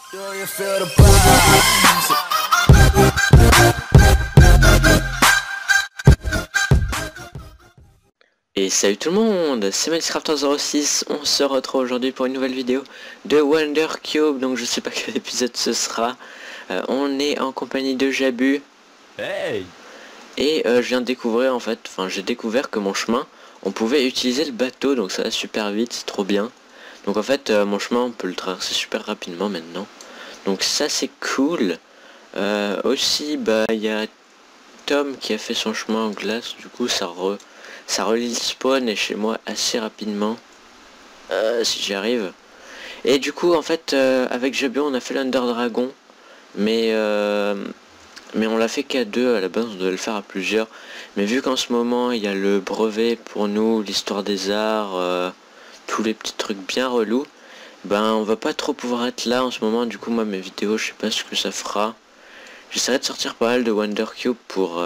Et salut tout le monde, c'est Minecrafter06, on se retrouve aujourd'hui pour une nouvelle vidéo de Wonder Cube, donc je sais pas quel épisode ce sera. On est en compagnie de Jabu. Hey. Et je viens de découvrir en fait, j'ai découvert que mon chemin, on pouvait utiliser le bateau, donc ça va super vite, c'est trop bien. Donc en fait, mon chemin, on peut le traverser super rapidement maintenant. Donc ça c'est cool. Aussi, il y a Tom qui a fait son chemin en glace, du coup ça relie le spawn et chez moi assez rapidement, si j'y arrive. Et du coup en fait avec Jabu on a fait l'Under Dragon, mais on l'a fait qu'à deux. À la base on devait le faire à plusieurs, mais vu qu'en ce moment il y a le brevet pour nous, l'histoire des arts, tous les petits trucs bien relous, on va pas trop pouvoir être là en ce moment. Du coup moi mes vidéos je sais pas ce que ça fera. J'essaierai de sortir pas mal de Wonder Cube pour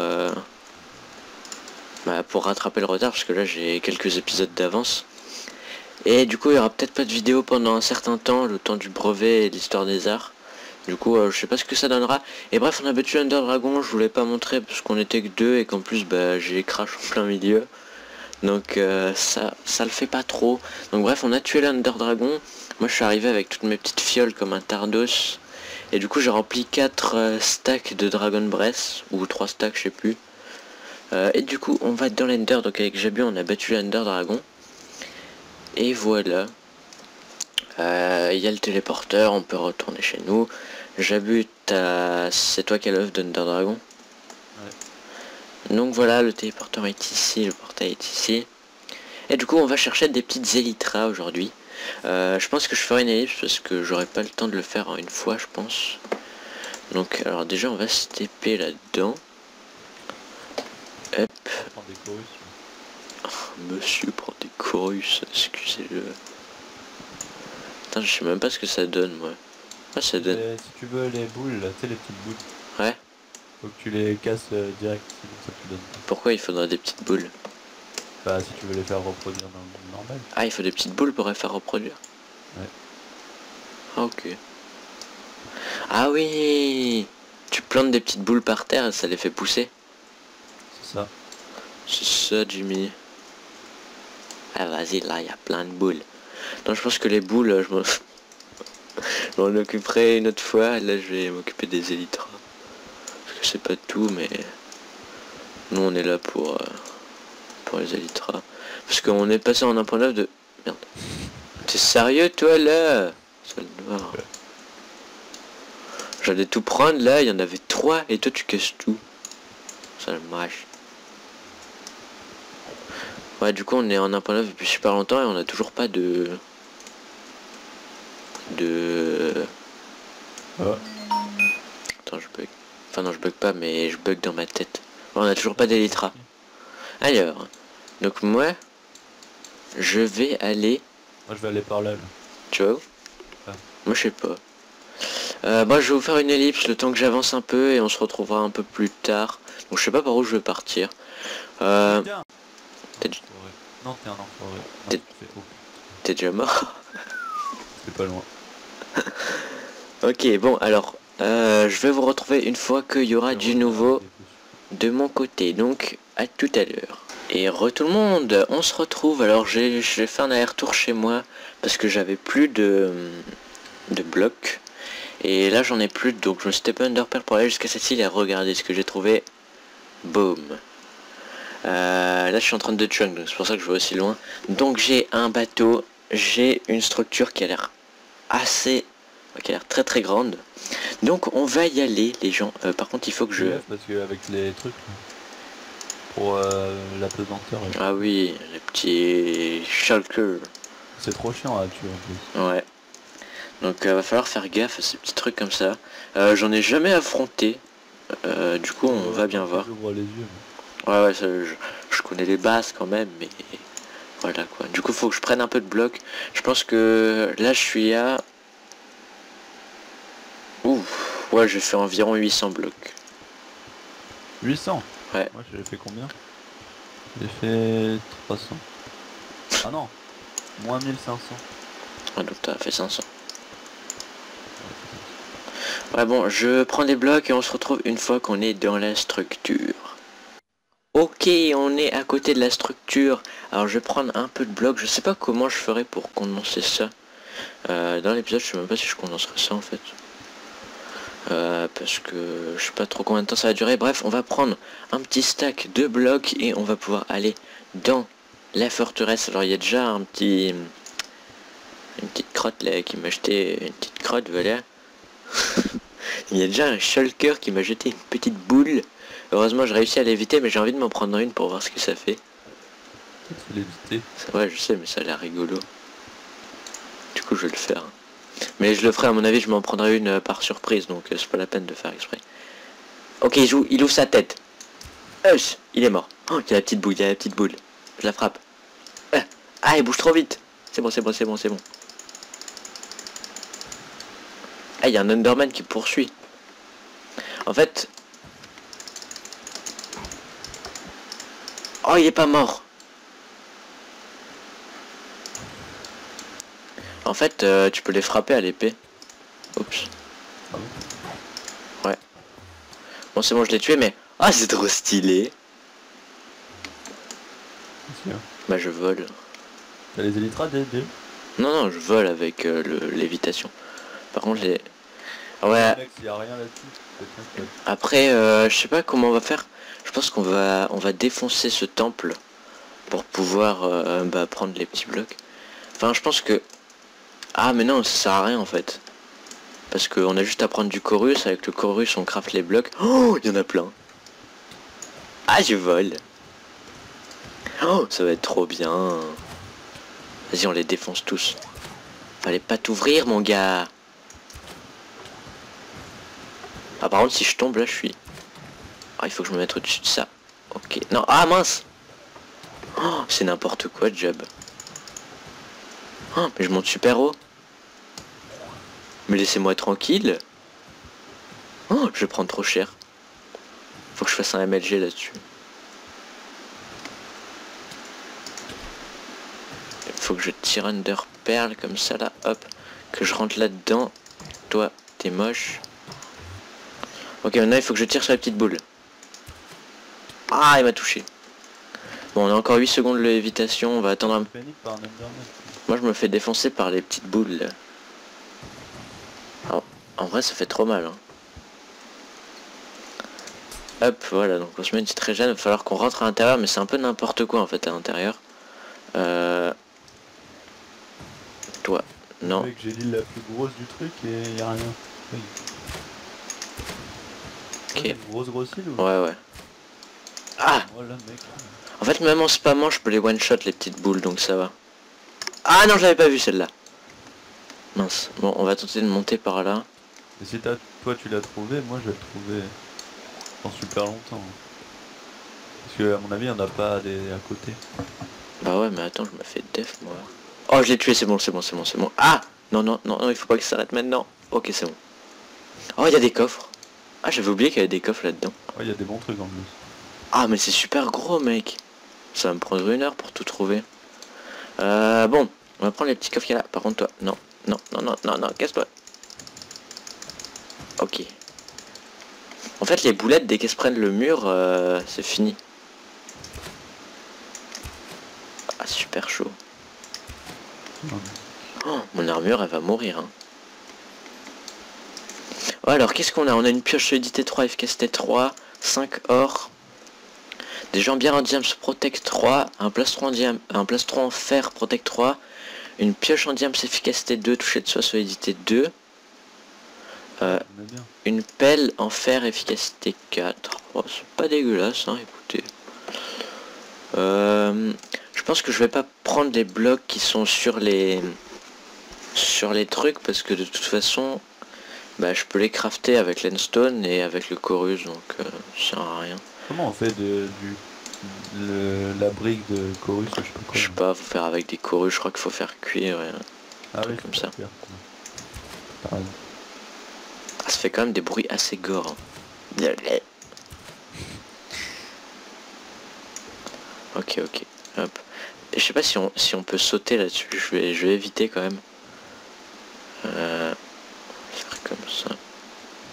rattraper le retard, parce que là j'ai quelques épisodes d'avance. Et du coup il y aura peut-être pas de vidéo pendant un certain temps, le temps du brevet et de l'histoire des arts. Du coup je sais pas ce que ça donnera. Et bref, on a battu Ender Dragon, je voulais pas montrer parce qu'on était que deux et qu'en plus j'ai crash en plein milieu. Donc ça le fait pas trop. Donc bref, on a tué l'Under Dragon. Moi je suis arrivé avec toutes mes petites fioles comme un tardos. Et du coup j'ai rempli 4 stacks de Dragon Breath, ou 3 stacks, je sais plus. Et du coup on va dans l'Ender, donc avec Jabu on a battu l'Under Dragon. Et voilà. Il y a le téléporteur, on peut retourner chez nous. Jabu, c'est toi qui as l'œuf d'Under Dragon. Ouais. Donc voilà, le téléporteur est ici, le portail est ici. Et du coup on va chercher des petites élytras aujourd'hui. Je pense que je ferai une ellipse parce que j'aurai pas le temps de le faire en une fois, je pense. Donc alors déjà on va se TP là-dedans. Hop. Monsieur prend des chorus, excusez-le. Putain, je sais même pas ce que ça donne, moi. Ah, ça donne. Si tu veux les boules, tu sais les petites boules. Ouais. Faut que tu les casses direct, sinon ça te donne. Pourquoi il faudra des petites boules? Bah si tu veux les faire reproduire normal. Ah, il faut des petites boules pour les faire reproduire. Ouais. Ah, ok. Ah oui, tu plantes des petites boules par terre et ça les fait pousser. C'est ça. C'est ça, Jimmy. Ah vas-y, là il y a plein de boules. Donc je pense que les boules, je m'en occuperai une autre fois. Là je vais m'occuper des élytras. Parce que c'est pas tout, mais nous on est là pour les élytras. Parce qu'on est passé en 1.9 de... Merde. T'es sérieux toi là? Sale noir. Ouais. J'allais tout prendre là, il y en avait 3 et toi tu casses tout. Sale mâche. Ouais, du coup on est en 1.9 depuis super longtemps et on a toujours pas de... Oh. Attends, je bug. Enfin non, je bug pas, mais je bug dans ma tête. On a toujours pas d'élytra. Alors, donc moi, je vais aller... Moi je vais aller par là. Tu vois où? Ah. Moi je sais pas. Moi je vais vous faire une ellipse le temps que j'avance un peu et on se retrouvera un peu plus tard. Donc je sais pas par où je vais partir. Non, t'es un enfoiré. T'es déjà mort? C'est pas loin. Ok, bon alors, je vais vous retrouver une fois qu'il y aura du nouveau de mon côté. Donc, à tout à l'heure. Et tout le monde, on se retrouve. Alors, j'ai fait un aller-retour chez moi parce que j'avais plus de blocs. Et là, j'en ai plus, donc je me suis tapé Underpearl pour aller jusqu'à cette île et regarder ce que j'ai trouvé. Boom. Là je suis en train de chunk, donc c'est pour ça que je vais aussi loin. Donc j'ai un bateau, j'ai une structure qui a l'air assez... qui a l'air très très grande. Donc on va y aller les gens. Par contre il faut que je... Parce que avec les trucs pour la pesanteur. Ah oui, les petits shulkers. C'est trop chiant à tuer en plus. Ouais. Donc va falloir faire gaffe à ces petits trucs comme ça. J'en ai jamais affronté. Du coup on va bien voir. J'ouvre les yeux. Ouais, ça, je connais les bases quand même, mais voilà quoi. Du coup, faut que je prenne un peu de blocs. Je pense que là, je suis à... Ouf, ouais, j'ai fait environ 800 blocs. 800? Ouais. Moi, j'ai fait combien? J'ai fait 300. Ah non, moins 1500. Ah, donc t'as fait 500. Ouais bon, je prends des blocs et on se retrouve une fois qu'on est dans la structure. Ok, on est à côté de la structure. Alors je vais prendre un peu de blocs. Je sais pas comment je ferai pour condenser ça. Dans l'épisode, je sais même pas si je condenserai ça en fait. Parce que je sais pas trop combien de temps ça va durer. Bref, on va prendre un petit stack de blocs et on va pouvoir aller dans la forteresse. Alors il y a déjà une petite crotte là qui m'a jeté une petite crotte, voilà. Il y a déjà un shulker qui m'a jeté une petite boule. Heureusement j'ai réussi à l'éviter, mais j'ai envie de m'en prendre une pour voir ce que ça fait. Tu l'éviter. Ouais je sais, mais ça a l'air rigolo. Du coup je vais le faire. Mais je le ferai, à mon avis je m'en prendrai une par surprise, donc c'est pas la peine de faire exprès. Ok, il ouvre sa tête. Il est mort. Oh, il y a la petite boule, il y a la petite boule. Je la frappe. Ah, il bouge trop vite. C'est bon, c'est bon, c'est bon, c'est bon. Ah, il y a un Enderman qui poursuit. En fait... Oh, il est pas mort. En fait, tu peux les frapper à l'épée. Oups. Ah bon? Ouais. Bon, c'est bon, je l'ai tué, mais... Ah, c'est trop stylé. Bah, je vole. T'as les élytras des... Non, non, je vole avec l'évitation. Par contre, j'ai... Ouais. Mec, s'il y a rien là-dessus, Après, je sais pas comment on va faire. Je pense qu'on va défoncer ce temple pour pouvoir prendre les petits blocs. Enfin, je pense que... Ah, mais non, ça sert à rien en fait. Parce qu'on a juste à prendre du chorus. Avec le chorus, on craft les blocs. Oh, il y en a plein. Ah, je vole. Oh, ça va être trop bien. Vas-y, on les défonce tous. Fallait pas t'ouvrir, mon gars. Ah, par contre, si je tombe, là, je suis... Ah, il faut que je me mette au-dessus de ça. Ok. Non, ah, mince. Oh, c'est n'importe quoi, Job. Oh, mais je monte super haut. Mais laissez-moi tranquille. Oh, je vais prendre trop cher. Faut que je fasse un MLG là-dessus. Il faut que je tire Under Pearl comme ça là, hop. Que je rentre là-dedans. Toi, t'es moche. Ok, maintenant il faut que je tire sur la petite boule. Ah, il m'a touché. Bon, on a encore 8 secondes de lévitation, on va attendre un peu. Moi je me fais défoncer par les petites boules là. Alors, en vrai ça fait trop mal hein. Hop, voilà, donc on se met une petite régène, il va falloir qu'on rentre à l'intérieur, mais c'est un peu n'importe quoi en fait à l'intérieur. Toi, non. J'ai l'île la plus grosse du truc et y a rien. Oui. Ok. Une grosse île ou... Ouais, ouais. Ah Voilà, mec. En fait, même en spammant, je peux les one-shot les petites boules, donc ça va. Ah non, je l'avais pas vu celle-là. Mince. Bon, on va tenter de monter par là. Et si toi tu l'as trouvé, moi je l'ai trouvé en super longtemps. Parce que à mon avis, il n'y en a pas des à côté. Bah ouais, mais attends, je me fais def, moi. Oh, je l'ai tué, c'est bon, c'est bon, c'est bon, c'est bon. Ah non, non, non, non, il faut pas que ça s'arrête maintenant. Ok, c'est bon. Oh, il y a des coffres. Ah, j'avais oublié qu'il y avait des coffres là-dedans. Ouais, il y a des bons trucs en plus. Ah, mais c'est super gros, mec. Ça va me prendre 1 heure pour tout trouver. Bon, on va prendre les petits coffres qu'il y a là. Par contre, toi, non, non, non, non, non, non, casse-toi. Ok. En fait, les boulettes, dès qu'elles se prennent le mur, c'est fini. Ah, super chaud. Oh, mon armure, elle va mourir. Hein. Ouais, alors, qu'est-ce qu'on a? On a une pioche solidité 3, efficacité 3, 5 or, des jambières en diams protect 3, un plastron en fer protect 3, une pioche en diams efficacité 2, toucher de soie solidité 2, une pelle en fer efficacité 4. Oh, c'est pas dégueulasse, hein, écoutez. Je pense que je vais pas prendre les blocs qui sont sur les trucs parce que de toute façon bah, je peux les crafter avec l'endstone et avec le chorus, donc ça sert à rien. Comment on fait la brique de chorus, je sais pas quoi. Je sais pas, faut faire avec des chorus, je crois qu'il faut faire cuire un truc comme ça. Ah, ça fait quand même des bruits assez gore. Hein. Ok, ok, hop. Et je sais pas si on peut sauter là-dessus, je vais éviter quand même. Faire comme ça.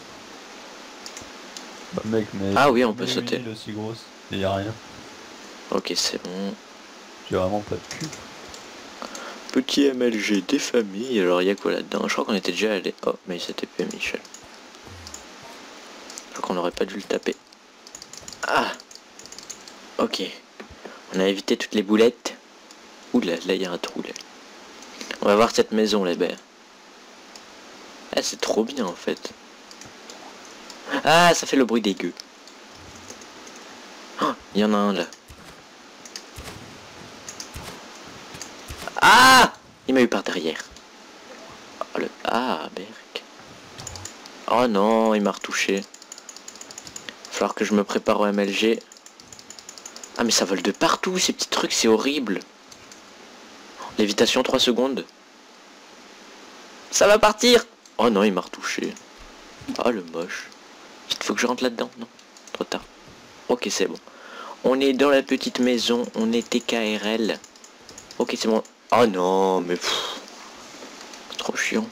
Bah mec, mais... Ah oui, on peut une sauter. île aussi grosse, et y a rien. Ok, c'est bon. J'ai vraiment pas de cul. Petit MLG des familles, alors il y a quoi là-dedans? Je crois qu'on était déjà allé. Oh, mais c'était pas Michel. Je crois qu'on aurait pas dû le taper. Ah. Ok. On a évité toutes les boulettes. Ouh là, là il y a un trou là. On va voir cette maison là-bas. Ah, c'est trop bien en fait. Ah, ça fait le bruit des gueux. Oh, il y en a un là. Ah, il m'a eu par derrière. Oh, le... Ah, berk. Oh non, il m'a retouché. Falloir que je me prépare au MLG. Ah mais ça vole de partout ces petits trucs, c'est horrible. Lévitation 3 secondes. Ça va partir. Oh non, il m'a retouché. Oh le moche. Il faut que je rentre là-dedans. Non, trop tard. Ok, c'est bon. On est dans la petite maison, on est TKRL. Ok, c'est bon. Oh non, mais... trop chiant.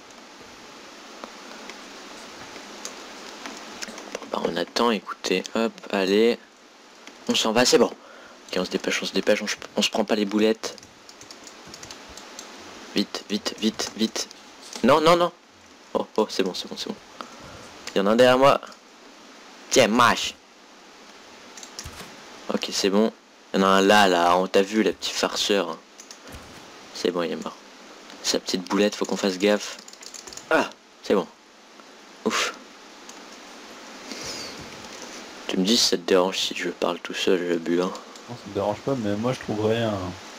Bon, bah on attend, écoutez. Hop, allez. On s'en va, c'est bon. Ok, on se dépêche, on se prend pas les boulettes. Vite, vite, vite, vite. Non, non, non. Oh, oh, c'est bon, c'est bon, c'est bon. Il y en a un derrière moi. Tiens, mâche. Ok, c'est bon. Il y en a un là, là. On t'a vu, la petite farceur. C'est bon, il est mort. Sa petite boulette, faut qu'on fasse gaffe. Ah, c'est bon. Ouf. Tu me dis si ça te dérange si je parle tout seul, je bu, hein. Non, ça me dérange pas, mais moi je trouve rien.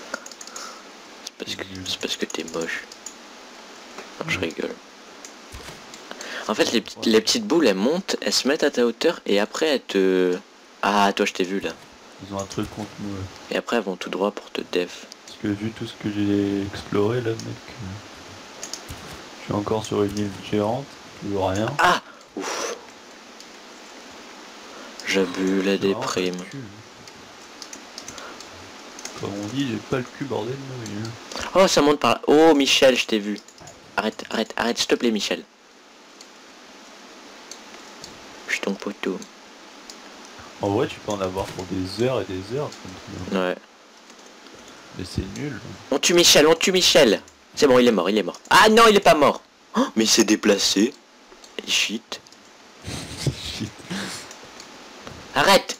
C'est parce que t'es moche. Non, je rigole. En fait, les petites boules, elles montent, elles se mettent à ta hauteur, et après, elles te... Ah, toi, je t'ai vu, là. Ils ont un truc contre nous. Et après, elles vont tout droit pour te def. Parce que vu tout ce que j'ai exploré là, mec, je suis encore sur une île géante, toujours rien. Ah, ouf. J'abuse la J'ai vraiment pas déprime. le cul. Comme on dit, j'ai pas le cul bordel de nouilles. Oh, ça monte par là. Oh, Michel, je t'ai vu. Arrête, arrête, arrête, s'il te plaît, Michel. Je suis ton poteau. En vrai, tu peux en avoir pour des heures et des heures. Comme ça. Ouais. Mais c'est nul. On tue Michel, on tue Michel. C'est bon, il est mort, il est mort. Ah non, il est pas mort. Oh, mais il s'est déplacé. Et shit. Shit. Arrête.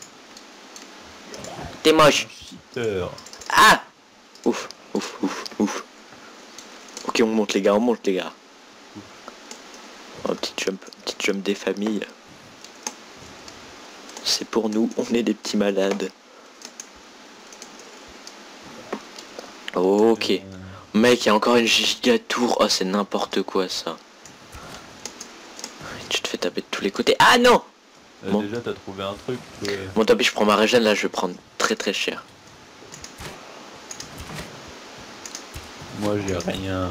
T'es moche. Cheater. Ah. Ouf, ouf, ouf, ouf. Ok, on monte les gars, on monte les gars. Oh, petit jump des familles. C'est pour nous, on est des petits malades. Ok. Mec, il y a encore une giga tour. Oh, c'est n'importe quoi ça. Tu te fais taper de tous les côtés. Ah non. Bon. Déjà, t'as trouvé un truc. Bon, tant pis, je prends ma régène là, je vais prendre très très cher. Moi, j'ai rien.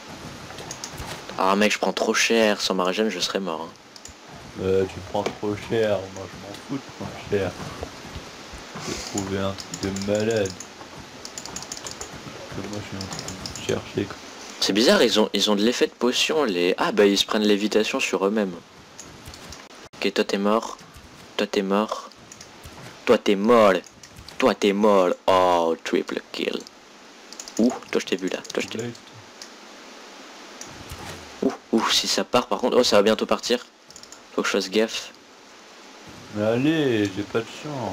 Ah mec, je prends trop cher. Sans ma régène, je serais mort. Hein. Tu prends trop cher. Moi, je m'en fous de prendre cher. J'ai trouvé un truc de malade. Que moi, je suis en train de chercher. C'est bizarre, ils ont de l'effet de potion, les... Ah bah ils se prennent lévitation sur eux-mêmes. Ok, toi t'es mort. Toi t'es mort. Toi t'es mort. Toi t'es mort. Oh, triple kill. Ouh, toi je t'ai vu là. Toi je t'ai vu. Ouh, si ça part par contre... Oh, ça va bientôt partir. Faut que je fasse gaffe. Mais allez, j'ai pas de chance.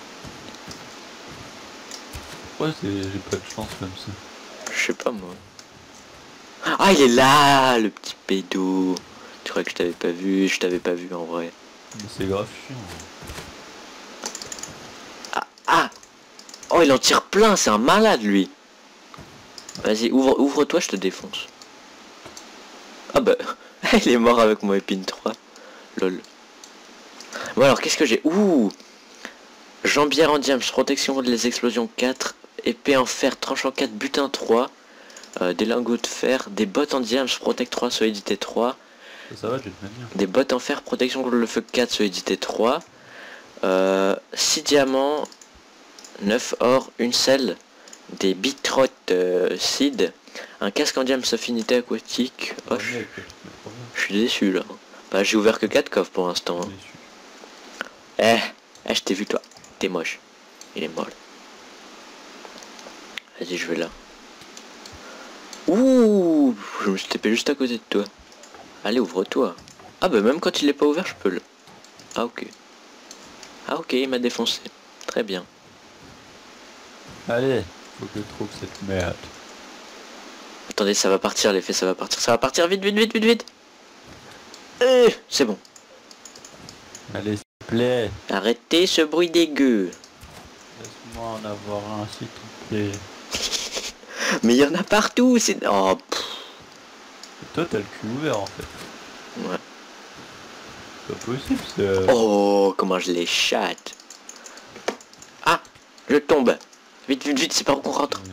Pourquoi j'ai pas de chance comme ça? Je sais pas moi. Ah, il est là, le petit pédo. Tu crois que je t'avais pas vu? Je t'avais pas vu en vrai. Mais c'est grave chiant. Ah, ah. Oh, il en tire plein, c'est un malade lui. Vas-y, ouvre-toi, je te défonce. Ah bah, il est mort avec mon épine 3. Lol. Bon alors, qu'est-ce que j'ai? Ouh. Jambière en diamant, protection contre les explosions 4. Épée en fer, tranchant 4, butin 3. Des lingots de fer, des bottes en diamant, protect 3, solidité 3. Ça va, je vais te maintenir. Des bottes en fer, protection contre le feu 4, solidité 3. 6 diamants, 9 or, une selle, des bitrotes seed, un casque en diamant affinité aquatique. Oh, je suis déçu là. Bah j'ai ouvert que 4 coffres pour l'instant. Hein. Je t'ai vu toi. T'es moche. Il est molle. Vas-y, je vais là. Ouh, je me suis tapé juste à côté de toi. Allez, ouvre-toi. Ah bah même quand il est pas ouvert, je peux le... Ah ok. Ah ok, il m'a défoncé. Très bien. Allez, faut que je trouve cette merde. Attendez, ça va partir, l'effet, ça va partir. Ça va partir, vite, vite, vite, vite, vite. C'est bon. Allez, s'il te plaît. Arrêtez ce bruit dégueu. Laisse-moi en avoir un, s'il te plaît. Mais il y en a partout, c'est... Oh, Et toi, t'as le cul ouvert, en fait. ouais. C'est pas possible, ça. Oh, comment je les chatte. Ah, je tombe. Vite, vite, vite, c'est par où qu'on rentre.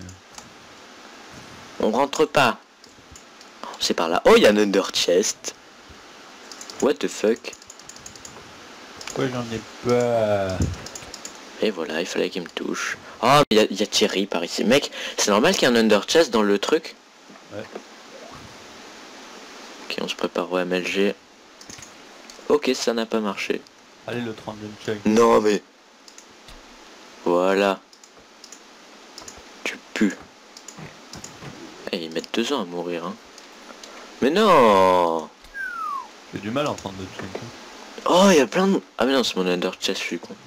On rentre pas. C'est par là. Oh, il y a un under chest. What the fuck. Pourquoi j'en ai pas? Et voilà, il fallait qu'il me touche. Oh, il y a Thierry par ici. Mec, c'est normal qu'il y ait un under chest dans le truc. Ouais. Ok, on se prépare au MLG. Ok, ça n'a pas marché. Allez, le 30 chug. Non, mais... Voilà. Tu pues. Eh, ils mettent 2 ans à mourir, hein. Mais non. J'ai du mal à entendre le chug. Oh, il y a plein de... Ah mais non, c'est mon under chest, je suis con.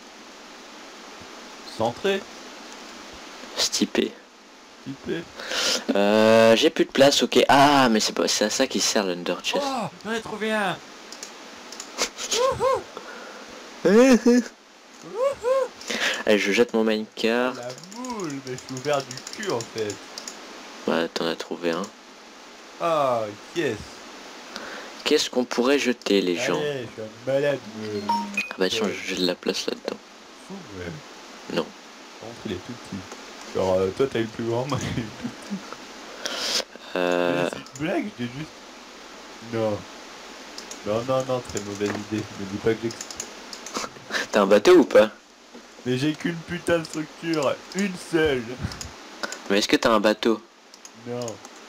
Centré. Stipé. Typé. J'ai plus de place, ok. Ah, mais c'est à ça qui sert l'under chest. Oh, j'en ai trouvé un. Allez, je jette mon minecart. La moule, mais je suis ouvert du cul, en fait. Ouais, t'en as trouvé un. Ah, yes. Qu'est-ce qu'on pourrait jeter, les gens? Allez, je suis un malade, meule. Ah bah tiens, j'ai de la place là-dedans. Fou, ouais. Non. Par contre, il est tout petit. Genre, toi, t'as eu le plus grand, moi, j'ai eu le plus petit. Euh... C'est une blague, j'ai juste... Non. Non, non, non, très mauvaise idée. Ne dis pas que j'ai... T'as un bateau ou pas? Mais j'ai qu'une putain de structure. Une seule. Mais est-ce que t'as un bateau? Non.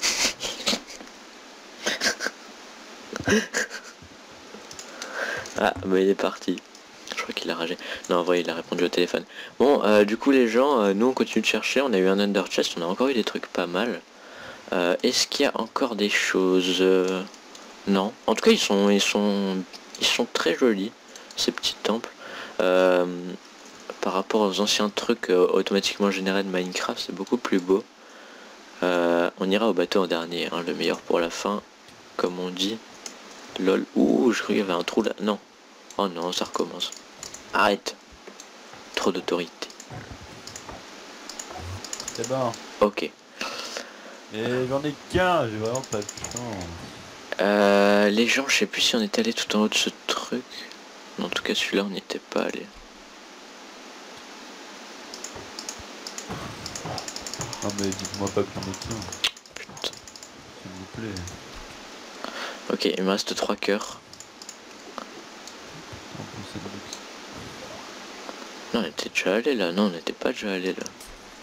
Ah, bah il est parti. Je crois qu'il a ragé. Non, en vrai, il a répondu au téléphone. Bon, du coup, les gens, nous, on continue de chercher. On a eu un under chest, on a encore eu des trucs pas mal. Est-ce qu'il y a encore des choses? Non. En tout cas, ils sont très jolis, ces petits temples. Par rapport aux anciens trucs automatiquement générés de Minecraft, c'est beaucoup plus beau. On ira au bateau en dernier, hein, le meilleur pour la fin, comme on dit. Lol. Ouh, je croyais qu'il y avait un trou là. Non. Oh non, ça recommence. Arrête. Trop d'autorité. C'est bon. Ok. Et j'en ai qu'un, j'ai vraiment pas de chance. Les gens, je sais plus si on est allé tout en haut de ce truc. En tout cas, celui-là, on n'y était pas allé. Non mais dites-moi pas que j'en ai qu'un. Putain. S'il vous plaît. Ok, il me reste 3 cœurs. En plus, c'est le luxe. Non, on était déjà allé là. Non, on n'était pas déjà allé là.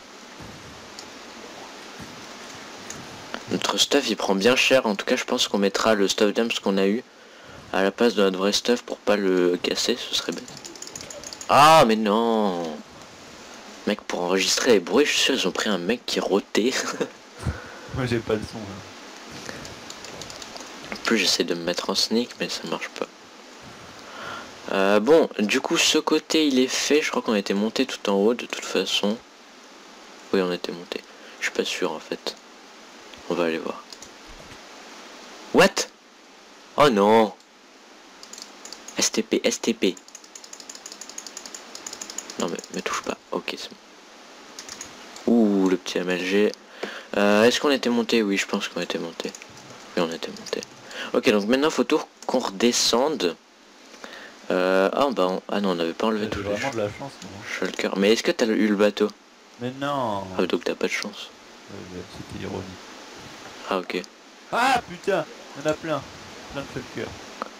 Notre stuff, il prend bien cher. En tout cas, je pense qu'on mettra le stuff damps qu'on a eu à la place de notre vrai stuff pour pas le casser. Ce serait bête. Ah, mais non. Mec, pour enregistrer les bruits, je suis sûr ils ont pris un mec qui rotait. Moi j'ai pas le son là. En plus, j'essaie de me mettre en sneak, mais ça marche pas. Bon, du coup, ce côté, il est fait. Je crois qu'on était monté tout en haut, de toute façon. Oui, on était monté. Je suis pas sûr, en fait. On va aller voir. What? Oh non. STP, STP. Non, mais me touche pas. Ok, c'est bon. Ouh, le petit MLG. Est-ce qu'on était monté? Oui, je pense qu'on était monté. Oui, on était monté. Ok, donc maintenant, faut tout qu'on redescende. Ah, bah, ah non, on n'avait pas enlevé J'ai tous les vraiment de la chance moi. shulkers. Mais est-ce que t'as eu le bateau? Mais non. Ah, donc t'as pas de chance. C'était ironique. Ah, ok. Ah putain, il y en a plein. Plein de shulkers.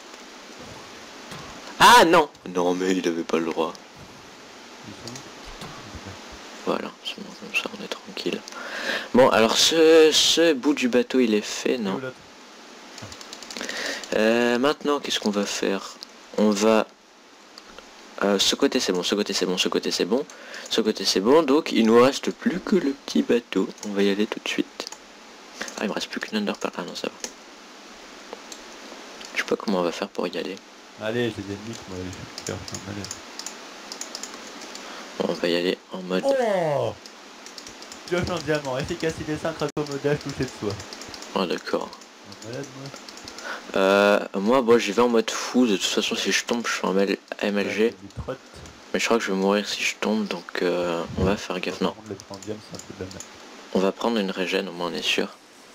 Ah, non. Non, mais il avait pas le droit. Ils sont où? Voilà, c'est bon, comme ça, on est tranquille. Bon, alors, ce bout du bateau, il est fait, non? Maintenant, qu'est-ce qu'on va faire? On va Ce côté c'est bon, ce côté c'est bon, ce côté c'est bon, ce côté c'est bon, donc il nous reste plus que le petit bateau. On va y aller tout de suite. Ah, il me reste plus qu'une underpearl. Ah non, ça va. Je sais pas comment on va faire pour y aller. Allez, j'ai des ennemis, moi, je vais faire un malade. Bon, on va y aller en mode... Oh, pioche en diamant, efficacité 5, raccommodage, toucher de soi. Oh d'accord. Un malade, moi. Moi bon j'y vais en mode fou, de toute façon si je tombe je suis en MLG. Mais je crois que je vais mourir si je tombe, donc on va faire gaffe. Non. On va prendre une régène, au moins on est sûr.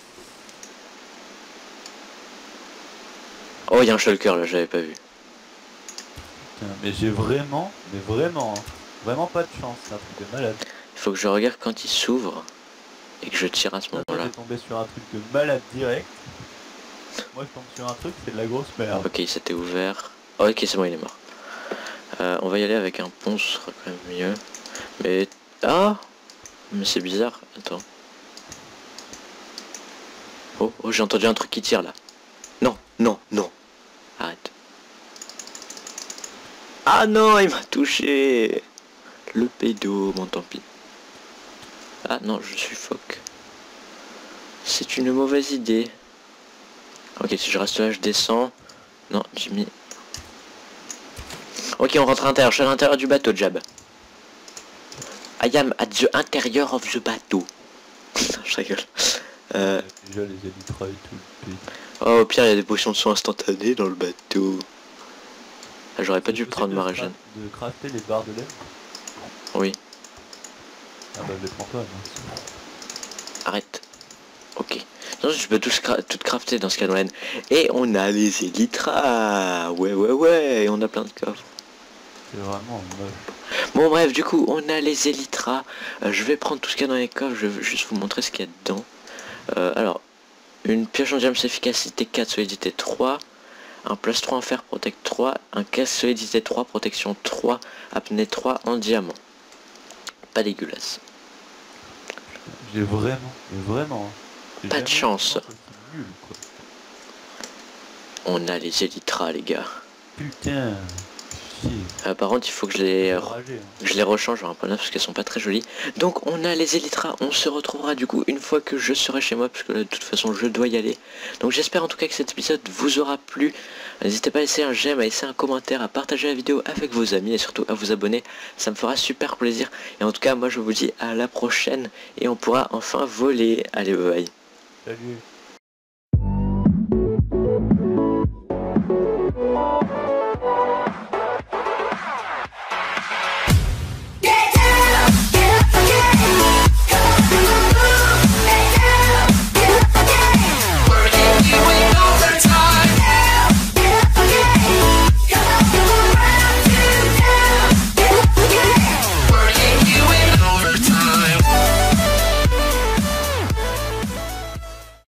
Oh, il y a un shulker là, j'avais pas vu. Putain, mais j'ai vraiment, vraiment pas de chance, c'est un truc de malade. Il faut que je regarde quand il s'ouvre et que je tire à ce moment-là. J'ai tombé sur un truc de malade direct. Moi je tombe sur un truc, c'est de la grosse merde. Ok, il s'était ouvert. Oh, ok, c'est bon, il est mort. On va y aller avec un pont, ce sera quand même mieux. Mais... Ah, mais c'est bizarre, attends. Oh, oh, j'ai entendu un truc qui tire là. Non, non, non. Arrête. Ah non, il m'a touché. Le pédo, bon tant pis. Ah non, je suffoque. C'est une mauvaise idée. Ok, si je reste là, je descends. Non, Jimmy. Ok, on rentre à l'intérieur. Je suis à l'intérieur du bateau, Jab. I am at the interior of the bateau. Je rigole. Déjà les élytras et tout. Oh, au pire, il y a des potions de soins instantanées dans le bateau. Ah, j'aurais pas dû prendre ma régène. De crafter les barres de lait. Oui. Ah bah je les prends pas, mince. Arrête. Ok. Non, je peux tout crafter dans ce cas-là. Et on a les élytras. Ouais, ouais, ouais. Et on a plein de coffres. C'est vraiment moche. Bon, bref, du coup, on a les élytras. Je vais prendre tout ce qu'il y a dans les coffres. Je vais juste vous montrer ce qu'il y a dedans. Alors, une pioche en diamant efficacité 4, solidité 3. Un plus 3 en fer, protect 3. Un caisse solidité 3, protection 3. Apnée 3 en diamant. Pas dégueulasse. J'ai vraiment... Pas de chance. Nul, quoi. On a les élytras, les gars. Putain. Par contre, il faut que je les rechange en point neuf parce qu'elles sont pas très jolies. Donc on a les élytras, on se retrouvera du coup une fois que je serai chez moi, parce que là de toute façon je dois y aller. Donc j'espère en tout cas que cet épisode vous aura plu. N'hésitez pas à laisser un j'aime, à laisser un commentaire, à partager la vidéo avec vos amis et surtout à vous abonner. Ça me fera super plaisir. Et en tout cas moi je vous dis à la prochaine et on pourra enfin voler. Allez, bye bye. Salut.